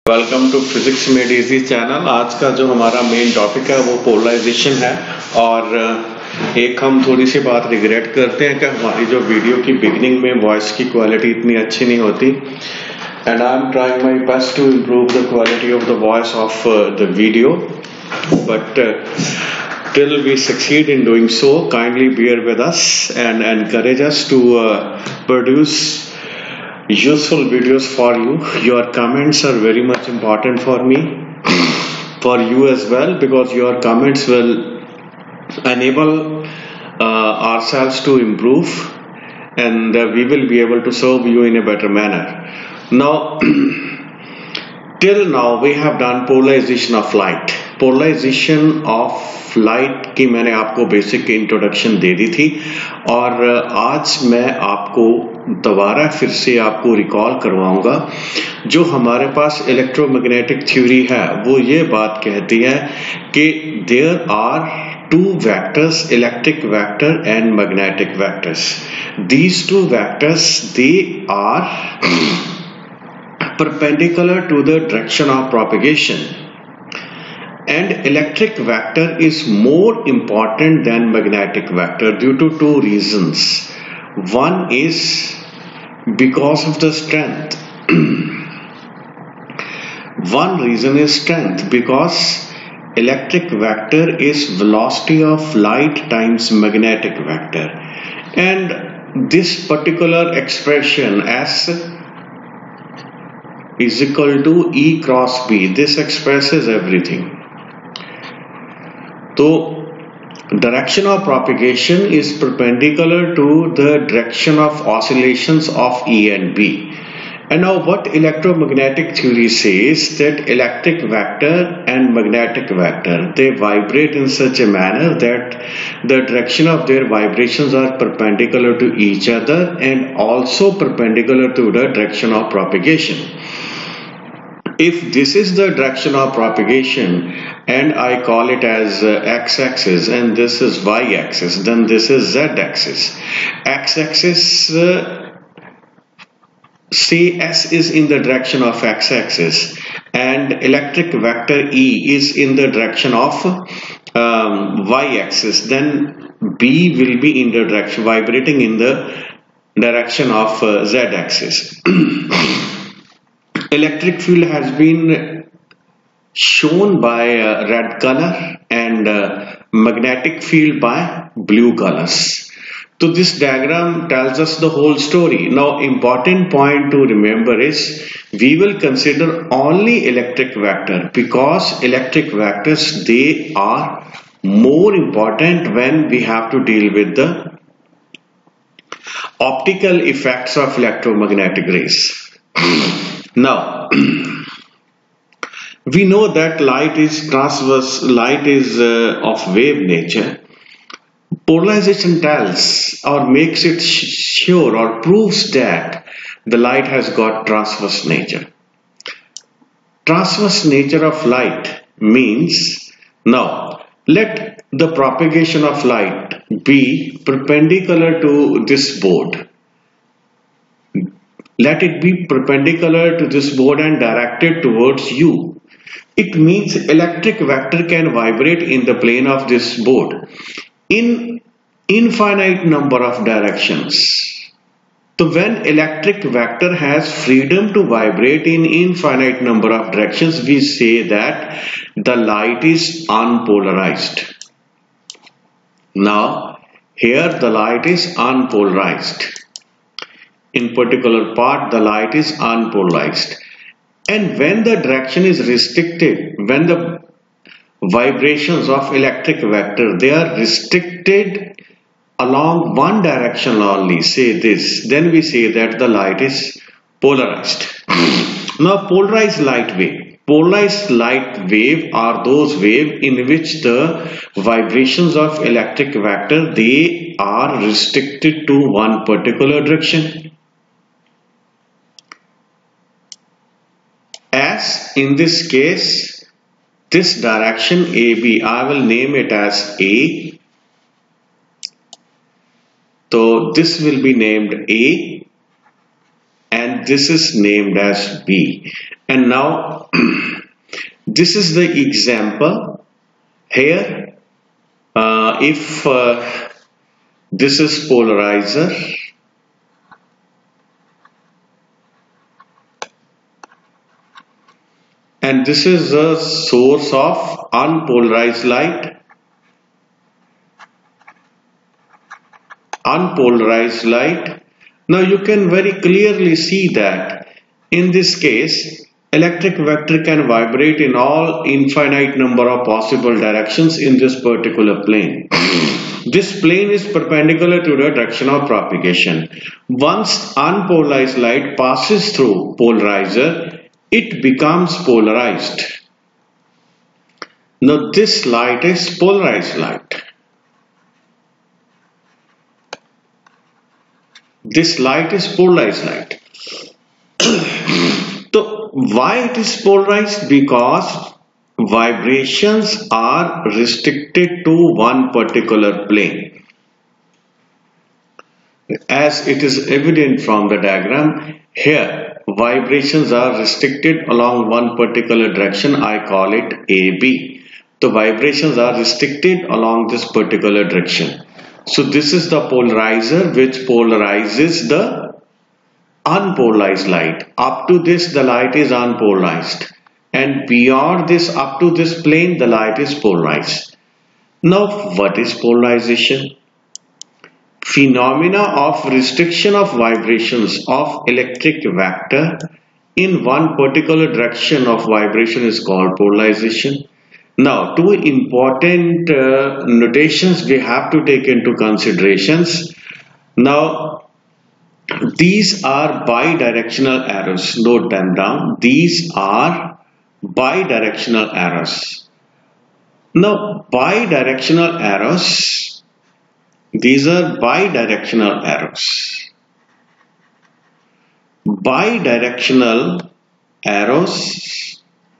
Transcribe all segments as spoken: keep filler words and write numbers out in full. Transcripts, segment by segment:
Welcome to physics made easy channel. आज का जो हमारा मेन टॉपिक है वो पोलराइजेशन है। और एक हम थोड़ी सी बात रिग्रेट करते हैं कि हमारी जो वीडियो की बिगनिंग में वॉइस की क्वालिटी इतनी अच्छी नहीं होती, and I am trying my best to improve the quality of the voice of the video, but till we succeed in doing so, kindly bear with us and encourage us to uh, produce useful videos for you. Your comments are very much important for me, for you as well, because your comments will enable uh, ourselves to improve, and uh, we will be able to serve you in a better manner. Now, till now we have done polarization of light. Polarization of light की मैंने आपको basic introduction दे दी थी, और आज मैं आपको दोबारा फिर से आपको रिकॉल करवाऊंगा। जो हमारे पास इलेक्ट्रोमैग्नेटिक थ्योरी है वो ये बात कहती है कि there are two vectors, electric vector and magnetic vectors. These two vectors they are perpendicular to the direction of propagation, and electric vector is more important than magnetic vector due to two reasons. One is because of the strength. One reason is strength, because electric vector is velocity of light times magnetic vector, and this particular expression as is equal to E cross B. This expresses everything. So direction of propagation is perpendicular to the direction of oscillations of E and B. And now what electromagnetic theory says, that electric vector and magnetic vector, they vibrate in such a manner that the direction of their vibrations are perpendicular to each other and also perpendicular to the direction of propagation. If this is the direction of propagation and I call it as uh, x-axis and this is y-axis, then this is z-axis. X-axis, uh, say S is in the direction of x-axis and electric vector E is in the direction of um, y-axis, then B will be in the direction, vibrating in the direction of uh, z-axis. Electric field has been shown by uh, red color and uh, magnetic field by blue colors. So this diagram tells us the whole story. Now, important point to remember is we will consider only electric vector, because electric vectors, they are more important when we have to deal with the optical effects of electromagnetic rays. Now, we know that light is transverse, light is uh, of wave nature. Polarization tells or makes it sure or proves that the light has got transverse nature. Transverse nature of light means, now let the propagation of light be perpendicular to this board. Let it be perpendicular to this board and directed towards you. It means electric vector can vibrate in the plane of this board in infinite number of directions. So when electric vector has freedom to vibrate in infinite number of directions, we say that the light is unpolarized. Now here the light is unpolarized. In particular part, the light is unpolarized, and when the direction is restricted, when the vibrations of electric vector, they are restricted along one direction only, say this, then we say that the light is polarized. Now, polarized light wave. Polarized light wave are those waves in which the vibrations of electric vector, they are restricted to one particular direction. As in this case, this direction A B, I will name it as A. So this will be named A and this is named as B. And now this is the example here. Uh, if uh, this is polarizer, and this is a source of unpolarized light, unpolarized light. Now you can very clearly see that in this case electric vector can vibrate in all infinite number of possible directions in this particular plane. This plane is perpendicular to the direction of propagation. Once unpolarized light passes through polarizer, it becomes polarized. Now this light is polarized light. This light is polarized light. So why it is polarized? Because vibrations are restricted to one particular plane. As it is evident from the diagram, here vibrations are restricted along one particular direction. I call it A B. The vibrations are restricted along this particular direction. So this is the polarizer which polarizes the unpolarized light. Up to this the light is unpolarized, and beyond this, up to this plane, the light is polarized. Now what is polarization? Phenomena of restriction of vibrations of electric vector in one particular direction of vibration is called polarization. Now two important uh, notations we have to take into considerations. Now these are bidirectional arrows. Note them down. These are bidirectional arrows. Now bidirectional arrows, these are bidirectional arrows. Bidirectional arrows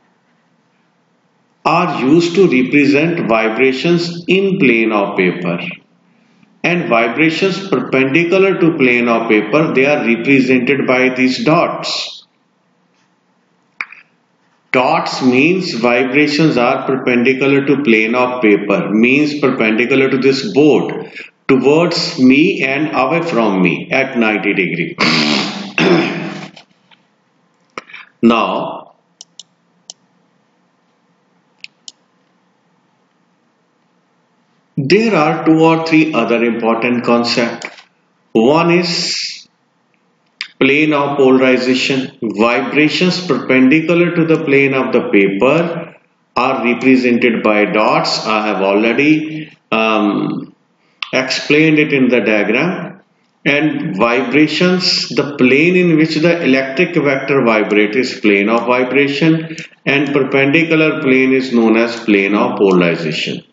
are used to represent vibrations in plane of paper, and vibrations perpendicular to plane of paper, they are represented by these dots. Dots means vibrations are perpendicular to plane of paper, means perpendicular to this board, towards me and away from me at ninety degree. Now there are two or three other important concepts. One is plane of polarization. Vibrations perpendicular to the plane of the paper are represented by dots. I have already um, explained it in the diagram. And vibrations, the plane in which the electric vector vibrates is plane of vibration, and perpendicular plane is known as plane of polarization.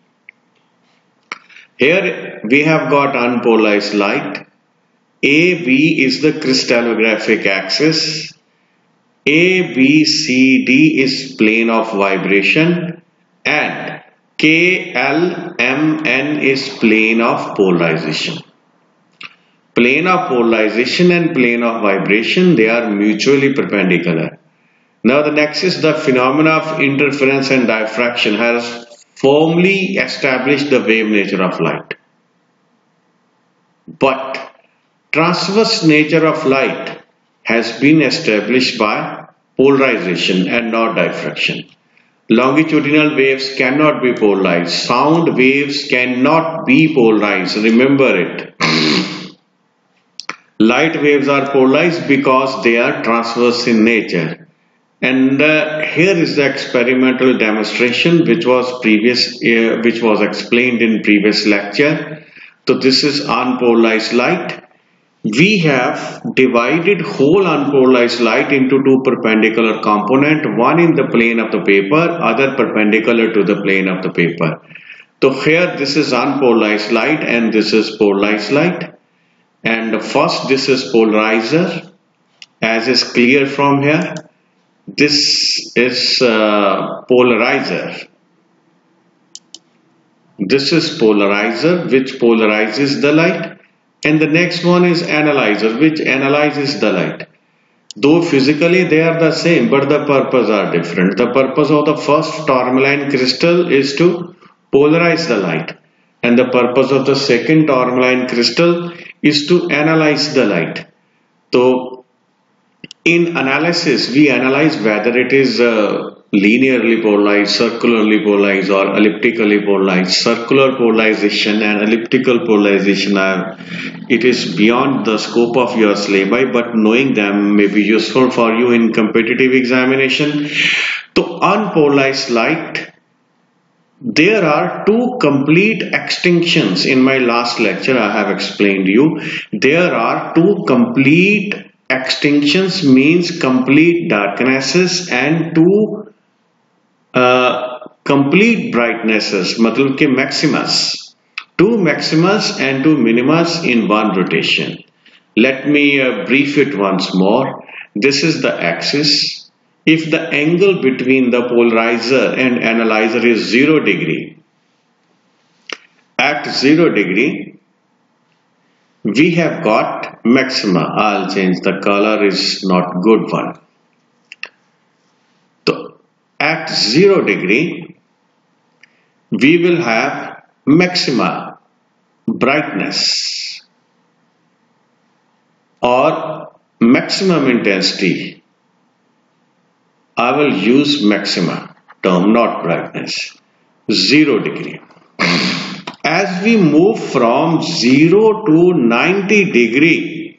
Here we have got unpolarized light. A B is the crystallographic axis. A B C D is plane of vibration, and K L M N is plane of polarization. Plane of polarization and plane of vibration, they are mutually perpendicular. Now the next is the phenomena of interference and diffraction has firmly established the wave nature of light. But transverse nature of light has been established by polarization and not diffraction. Longitudinal waves cannot be polarized. Sound waves cannot be polarized. Remember it. Light waves are polarized because they are transverse in nature. And uh, here is the experimental demonstration which was previous, uh, which was explained in previous lecture. So this is unpolarized light. We have divided whole unpolarized light into two perpendicular components, one in the plane of the paper, other perpendicular to the plane of the paper. So here this is unpolarized light and this is polarized light. And first this is polarizer, as is clear from here. This is uh, polarizer. This is polarizer which polarizes the light, and the next one is analyzer which analyzes the light. Though physically they are the same, but the purpose are different. The purpose of the first tourmaline crystal is to polarize the light, and the purpose of the second tourmaline crystal is to analyze the light. So in analysis, we analyze whether it is uh, linearly polarized, circularly polarized, or elliptically polarized. Circular polarization and elliptical polarization are, it is beyond the scope of your syllabi, but knowing them may be useful for you in competitive examination. So unpolarized light, there are two complete extinctions. In my last lecture I have explained you, there are two complete extinctions, means complete darknesses, and two uh, complete brightnesses, matlab ke maximas, two maximas and two minimas in one rotation. Let me uh, brief it once more. This is the axis. If the angle between the polarizer and analyzer is zero degree, at zero degree we have got maxima. I'll change the color, is not good one. So at zero degree we will have maxima brightness or maximum intensity. I will use maxima term, not brightness. Zero degree. As we move from zero to ninety degree,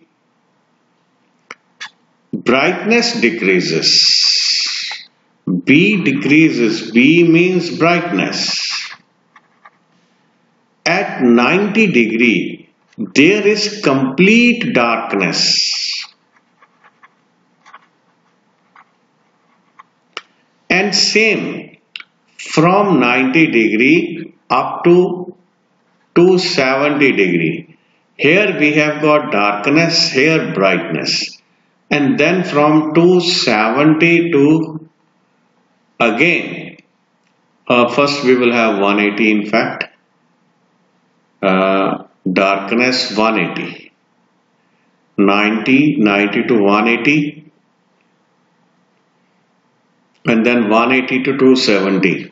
brightness decreases. B decreases. B means brightness. At ninety degree, there is complete darkness. And same from ninety degree up to two seventy degree. Here we have got darkness, here brightness. And then from two seventy to again, uh, first we will have one eighty in fact. Uh, darkness one eighty. ninety, ninety to one eighty. And then one eighty to two seventy.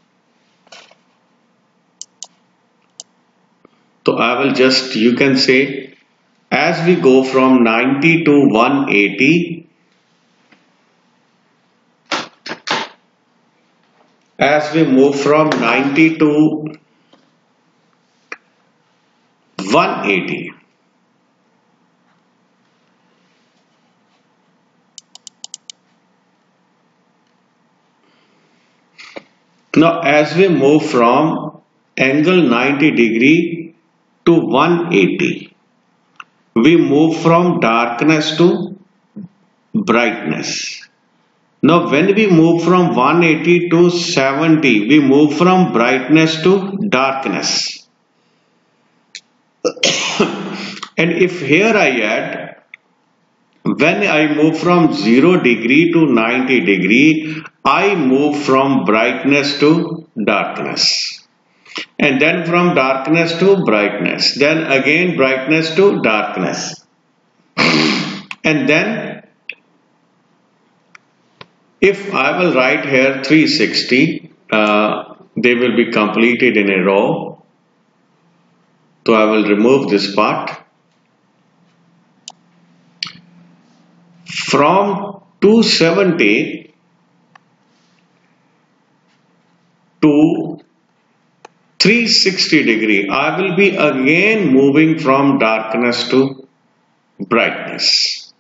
So I will just, you can say, as we go from ninety to one eighty, as we move from ninety to one eighty, now as we move from angle ninety degree to one eighty, we move from darkness to brightness. Now when we move from one eighty to seventy, we move from brightness to darkness. And if here I add, when I move from zero degree to ninety degree, I move from brightness to darkness. And then from darkness to brightness. Then again brightness to darkness. And then if I will write here three sixty, uh, they will be completed in a row. So I will remove this part. From two seventy to three sixty degree, I will be again moving from darkness to brightness.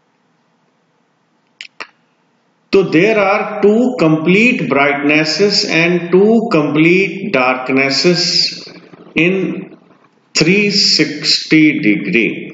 So there are two complete brightnesses and two complete darknesses in three sixty degree.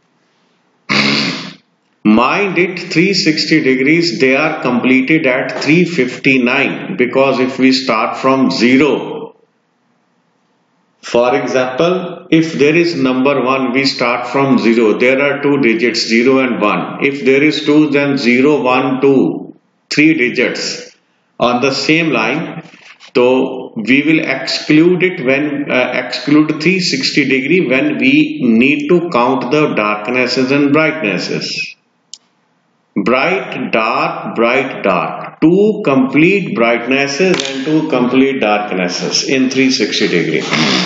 Mind it, three sixty degrees, they are completed at three fifty-nine, because if we start from zero, for example, if there is number one, we start from zero. There are two digits, zero and one. If there is two, then zero, one, two, three digits on the same line. So we will exclude it when uh, exclude three sixty degree when we need to count the darknesses and brightnesses. bright, dark, bright, dark. Two complete brightnesses and two complete darknesses in three hundred sixty degree.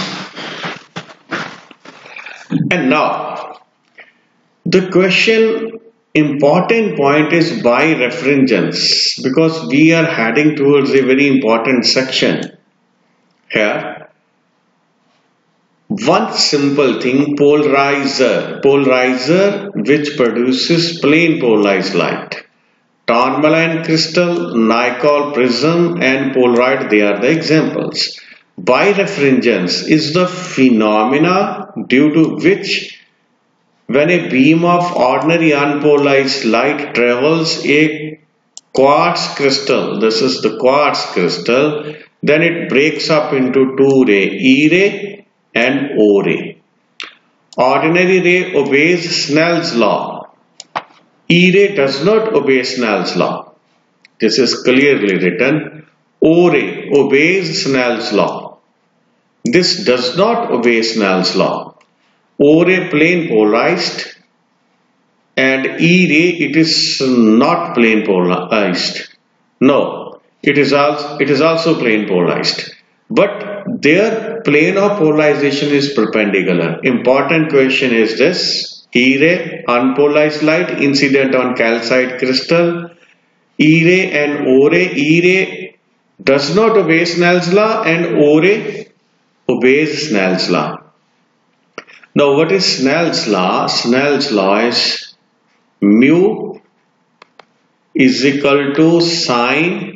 And now, the question, important point is bireferengence, because we are heading towards a very important section here. One simple thing, polarizer, polarizer which produces plane polarized light. Tourmaline crystal, Nicol, Prism and Polaroid, they are the examples. Bireferengence is the phenomena due to which when a beam of ordinary unpolarized light travels a quartz crystal, this is the quartz crystal, then it breaks up into two rays, E ray and O ray. Ordinary ray obeys Snell's law. E ray does not obey Snell's law. This is clearly written. O ray obeys Snell's law. This does not obey Snell's law. O ray plane polarized and E ray it is not plane polarized. No, it is also it is also plane polarized. But their plane of polarization is perpendicular. Important question is this. E ray, unpolarized light incident on calcite crystal. E ray and O ray. E ray does not obey Snell's law and O ray obeys Snell's law. Now what is Snell's law? Snell's law is mu is equal to sine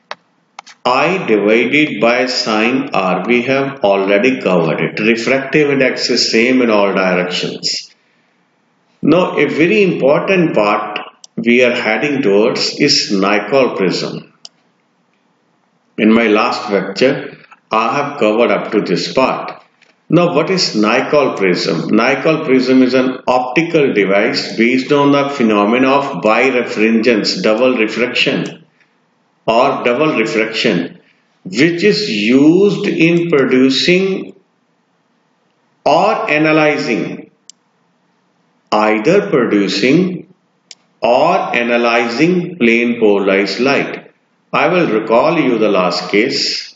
I divided by sine R. We have already covered it. Refractive index is same in all directions. Now a very important part we are heading towards is Nicol prism. In my last lecture I have covered up to this part. Now what is Nicol prism? Nicol prism is an optical device based on the phenomena of bireferengence, double refraction or double refraction, which is used in producing or analyzing, either producing or analyzing plane polarized light. I will recall you the last case.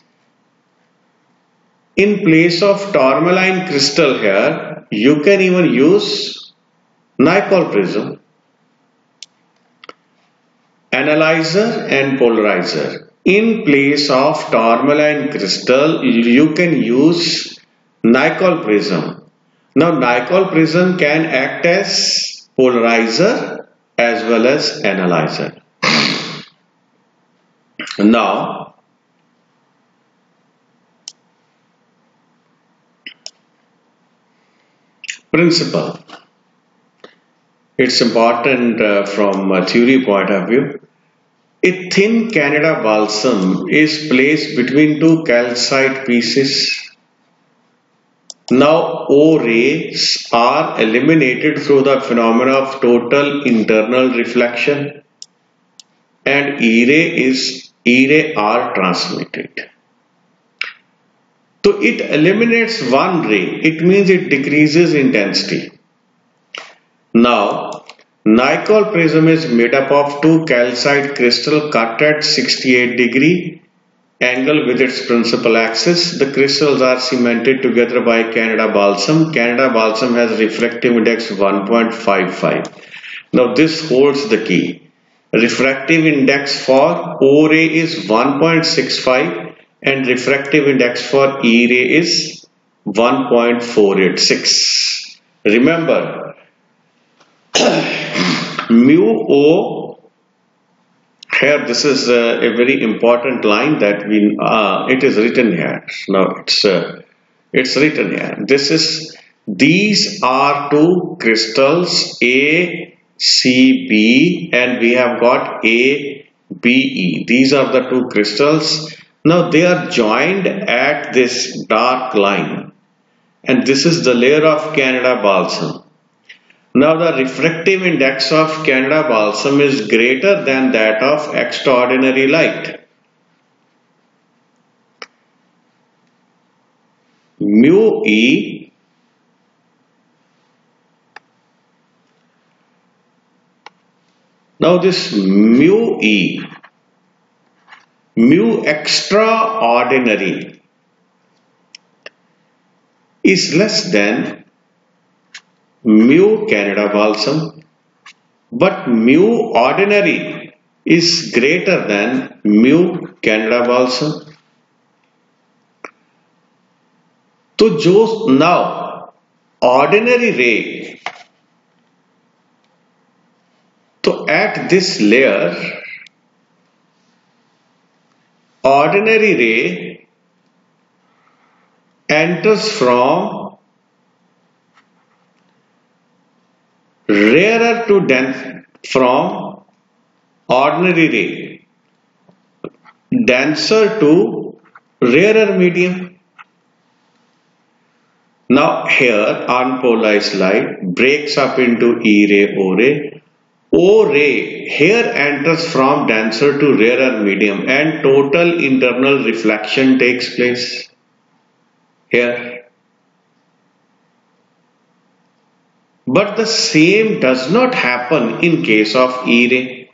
In place of tourmaline crystal here, you can even use Nicol prism. Analyzer and polarizer. In place of tourmaline crystal, you can use Nicol prism. Now Nicol prism can act as polarizer as well as analyzer. Now principle. It's important uh, from a theory point of view. A thin Canada balsam is placed between two calcite pieces. Now O rays are eliminated through the phenomena of total internal reflection and E ray is E ray are transmitted. So it eliminates one ray, it means it decreases intensity. Now Nicol prism is made up of two calcite crystal cut at sixty-eight degree angle with its principal axis. The crystals are cemented together by Canada balsam. Canada balsam has refractive index one point five five. Now this holds the key. Refractive index for O ray is one point six five and refractive index for E ray is one point four eight six. Remember, mu O, here this is uh, a very important line that we uh, it is written here. Now it's uh, it's written here. This is these are two crystals A, C, B, and we have got A, B, E. These are the two crystals. Now they are joined at this dark line, and this is the layer of Canada balsam. Now the refractive index of Canada balsam is greater than that of extraordinary light. Mu E Now this mu E, mu extraordinary is less than mu Canada balsam, but mu ordinary is greater than mu Canada balsam. तो जो now ordinary ray, तो at this layer ordinary ray enters from rarer to dense from ordinary ray denser to rarer medium. Now here unpolarized light breaks up into E ray, O ray. O ray here enters from denser to rarer medium and total internal reflection takes place here. But the same does not happen in case of E ray.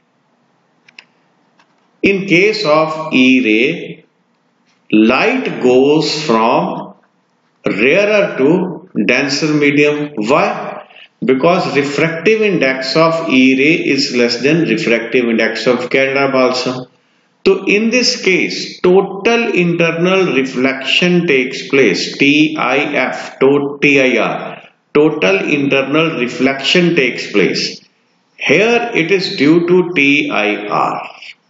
In case of E ray, light goes from rarer to denser medium. Why? Because refractive index of E ray is less than refractive index of Canada balsam. So in this case, total internal reflection takes place, T I F, T I R, total internal reflection takes place. Here it is due to T I R.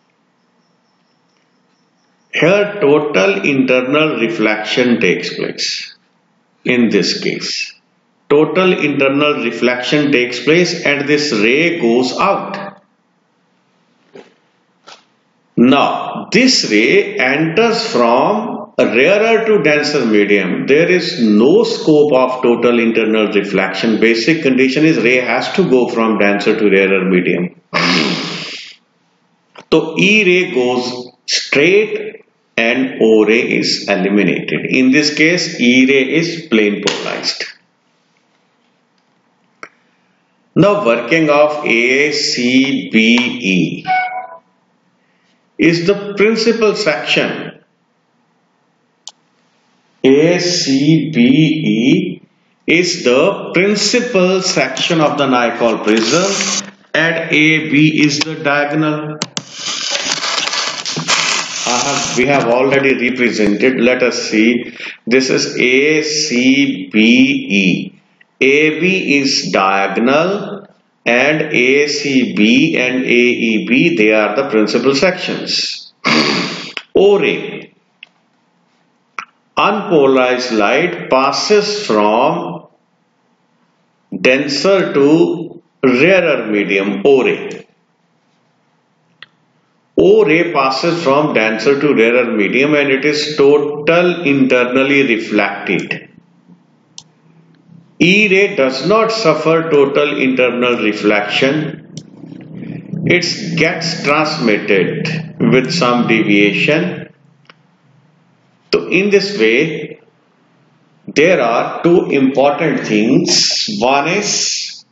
Here total internal reflection takes place in this case. Total internal reflection takes place and this ray goes out. Now this ray enters from rarer to denser medium. There is no scope of total internal reflection. Basic condition is ray has to go from denser to rarer medium. So E ray goes straight and O ray is eliminated. In this case E ray is plane polarized. Now working of A C B E is the principal section. A C B E is the principal section of the Nicol prism and A B is the diagonal. I have, we have already represented. Let us see. This is A C B E. A B is diagonal and A C B and A E B, they are the principal sections. O ray, unpolarized light passes from denser to rarer medium, O ray. O ray passes from denser to rarer medium and it is total internally reflected. E ray does not suffer total internal reflection. It gets transmitted with some deviation. So in this way, there are two important things. One is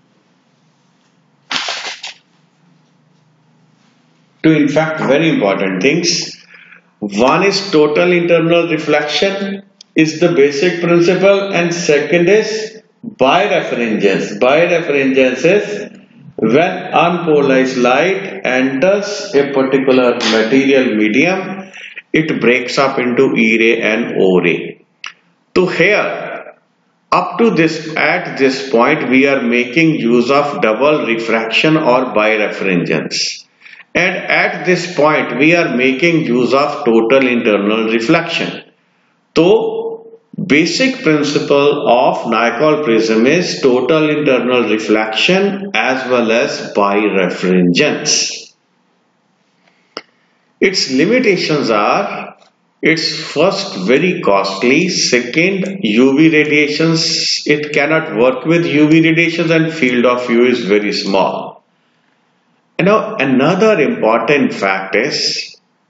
two in fact very important things. One is total internal reflection is the basic principle, and second is bireferengence. Bireferengence is when unpolarized light enters a particular material medium, it breaks up into E ray and O ray. So here, up to this, at this point, we are making use of double refraction or bireferengence. And at this point, we are making use of total internal reflection. So, basic principle of Nicol prism is total internal reflection as well as bireferengence. Its limitations are, it's first very costly, second U V radiations, it cannot work with U V radiations and field of view is very small. And now another important fact is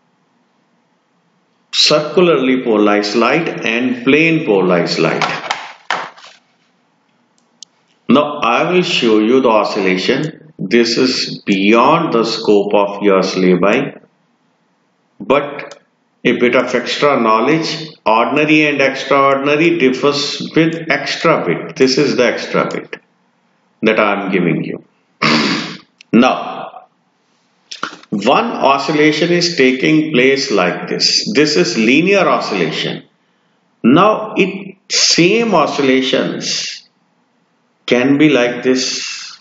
circularly polarized light and plane polarized light. Now I will show you the oscillation. this is beyond the scope of your syllabi, but a bit of extra knowledge. Ordinary and extraordinary differs with extra bit. This is the extra bit that I am giving you. Now, one oscillation is taking place like this. This is linear oscillation. Now, it same oscillations can be like this.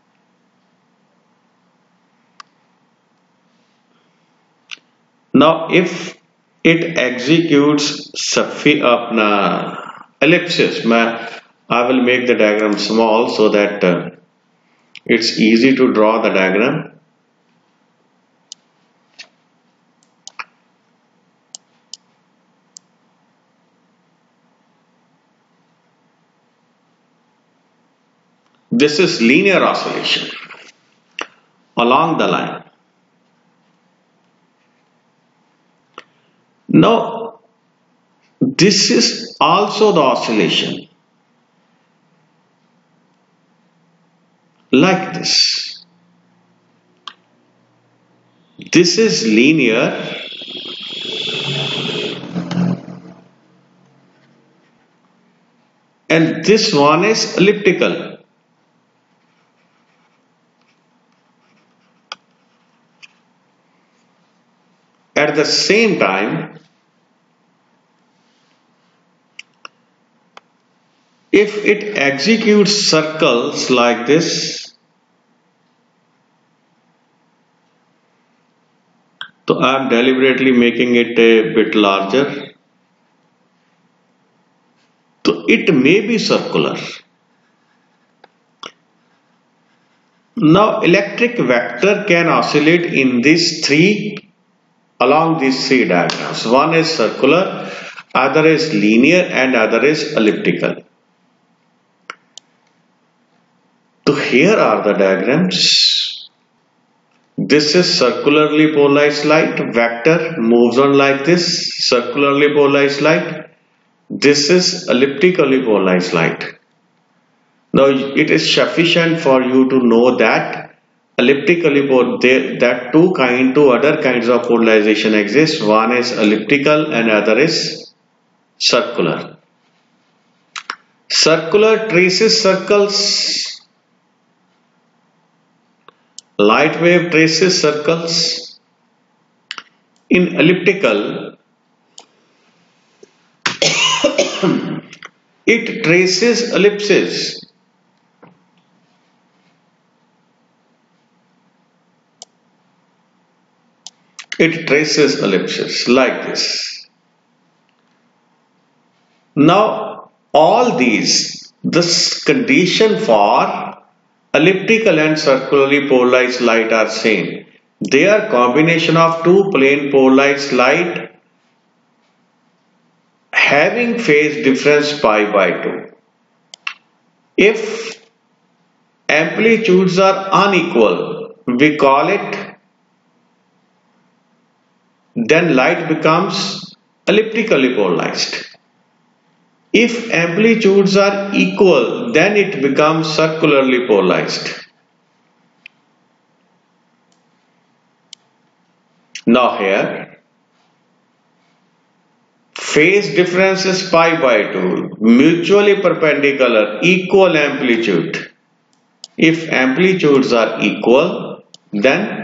Now, if it executes uh, ellipsis, I will make the diagram small so that uh, it's easy to draw the diagram. This is linear oscillation along the line. Now, this is also the oscillation like this. This is linear and this one is elliptical. At the same time, if it executes circles like this, so I am deliberately making it a bit larger, so it may be circular. Now, electric vector can oscillate in these three along these three diagrams. One is circular, other is linear, and other is elliptical. So here are the diagrams. This is circularly polarized light. Vector moves on like this. Circularly polarized light. This is elliptically polarized light. Now it is sufficient for you to know that elliptically there that two kind two other kinds of polarization exist. One is elliptical and other is circular. Circular traces circles, light wave traces circles. In elliptical, it traces ellipses. It traces ellipses like this. Now, all these, this condition for elliptical and circularly polarized light are same. They are combination of two plane polarized light having phase difference pi by two. If amplitudes are unequal, we call it, then light becomes elliptically polarized. If amplitudes are equal, then it becomes circularly polarized. Now here, phase difference is pi by two, mutually perpendicular, equal amplitude. If amplitudes are equal, then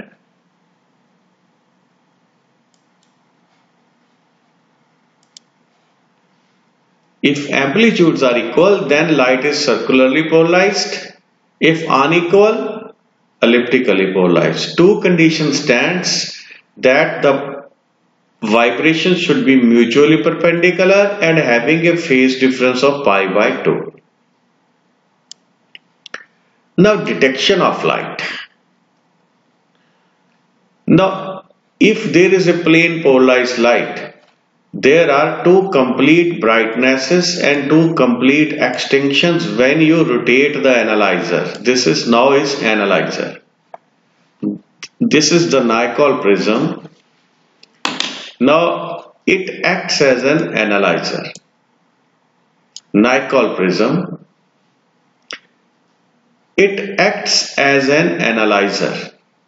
If amplitudes are equal, then light is circularly polarized. If unequal, elliptically polarized. Two conditions stands that the vibration should be mutually perpendicular and having a phase difference of pi by two. Now, detection of light. Now, if there is a plane polarized light, there are two complete brightnesses and two complete extinctions when you rotate the analyzer. This is now is analyzer. This is the Nicol prism. Now it acts as an analyzer. Nicol prism. It acts as an analyzer.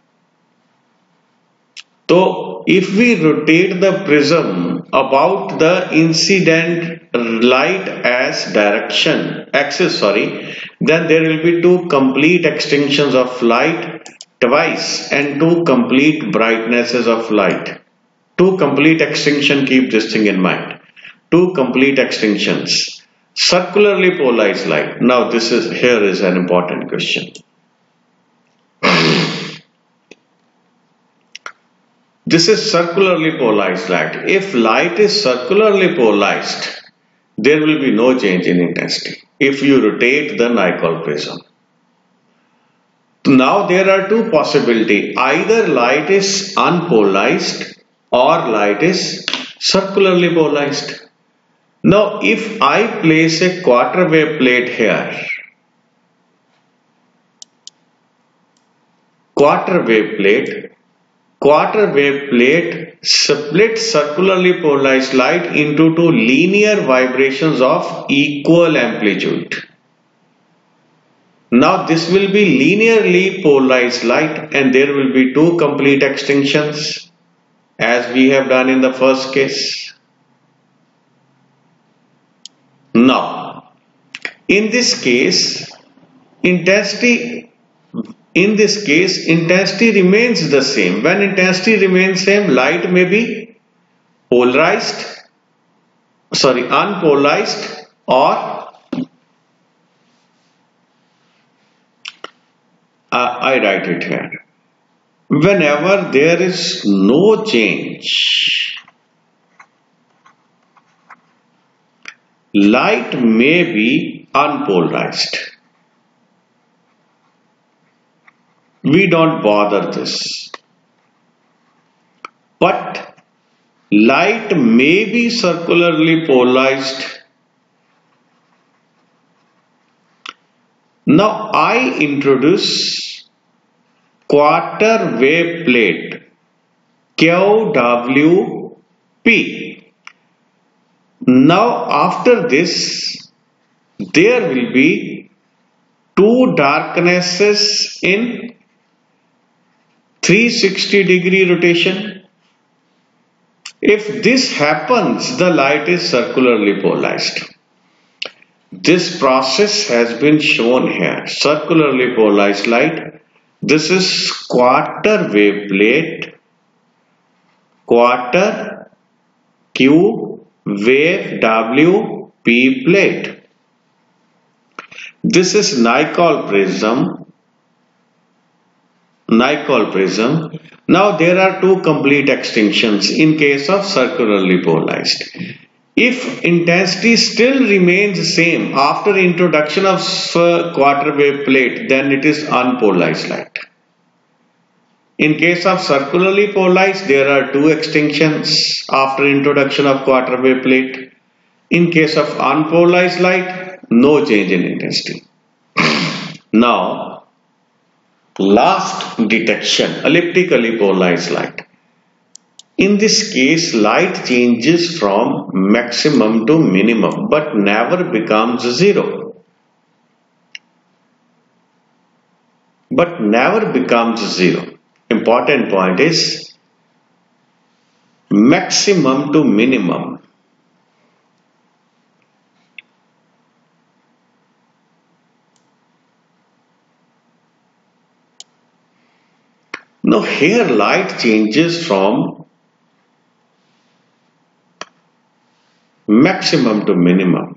So if we rotate the prism about the incident light as direction axis, sorry, then there will be two complete extinctions of light twice and two complete brightnesses of light. Two complete extinction, keep this thing in mind. Two complete extinctions. Circularly polarized light. Now this is, here is an important question. This is circularly polarized light. If light is circularly polarized, there will be no change in intensity if you rotate the Nicol prism. Now there are two possibilities. Either light is unpolarized or light is circularly polarized. Now if I place a quarter wave plate here, quarter wave plate, quarter wave plate splits circularly polarized light into two linear vibrations of equal amplitude. Now this will be linearly polarized light and there will be two complete extinctions as we have done in the first case. Now in this case intensity In this case, intensity remains the same. When intensity remains same, light may be polarized, sorry, unpolarized, or uh, I write it here. Whenever there is no change, light may be unpolarized. We don't bother this. But light may be circularly polarized. Now I introduce quarter wave plate Q W P. Now after this there will be two darknesses in three hundred sixty degree rotation. If this happens, the light is circularly polarized. This process has been shown here. Circularly polarized light. This is quarter wave plate, quarter Q wave W P plate. This is Nicol prism. Nicol prism. Now there are two complete extinctions in case of circularly polarized. If intensity still remains same after introduction of quarter wave plate, then it is unpolarized light. In case of circularly polarized, there are two extinctions after introduction of quarter wave plate. In case of unpolarized light, no change in intensity. Now last detection, elliptically polarized light. In this case, light changes from maximum to minimum but never becomes zero. But never becomes zero. Important point is maximum to minimum. Now here light changes from maximum to minimum.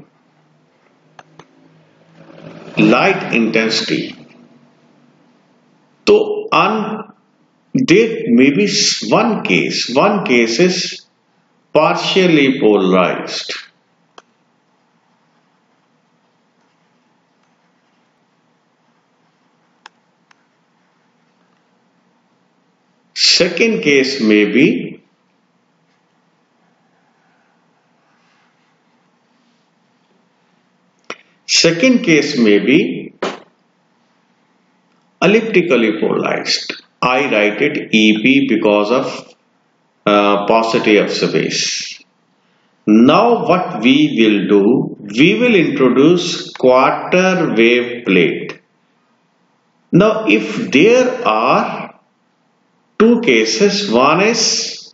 Light intensity. So un there may be one case. One case is partially polarized. Second case may be second case may be elliptically polarized. I write it E P because of uh, paucity of space. Now what we will do, we will introduce quarter wave plate Now if there are two cases, one is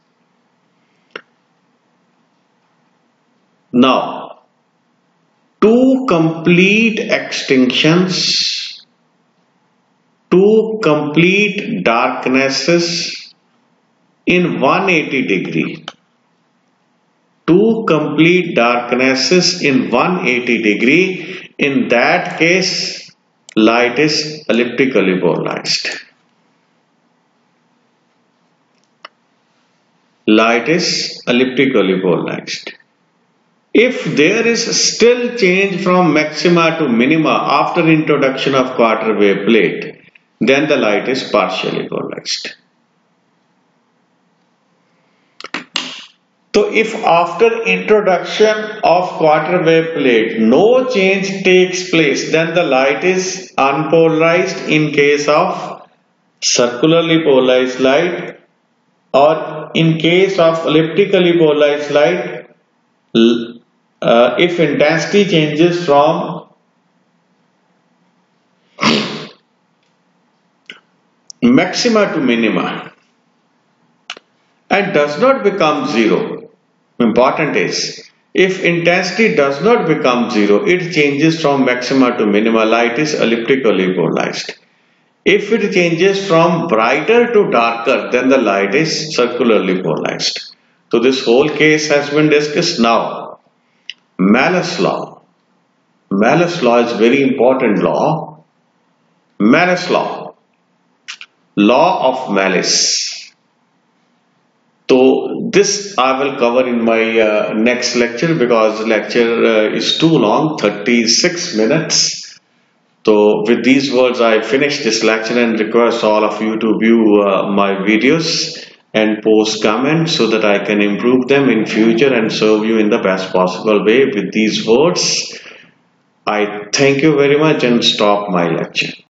now two complete extinctions, two complete darknesses in one hundred eighty degree. Two complete darknesses in one hundred eighty degree. In that case, light is elliptically polarized. Light is elliptically polarized. If there is still change from maxima to minima after introduction of quarter wave plate, then the light is partially polarized. So if after introduction of quarter wave plate no change takes place, then the light is unpolarized in case of circularly polarized light, or in case of elliptically polarized light, uh, if intensity changes from maxima to minima and does not become zero. Important is, if intensity does not become zero, it changes from maxima to minima, light is elliptically polarized. If it changes from brighter to darker, then the light is circularly polarized. So this whole case has been discussed. Now, Malus law. Malus law is very important law. Malus law. Law of Malus. So this I will cover in my uh, next lecture, because the lecture uh, is too long, thirty-six minutes. So with these words I finish this lecture and request all of you to view uh, my videos and post comments so that I can improve them in future and serve you in the best possible way. With these words, I thank you very much and stop my lecture.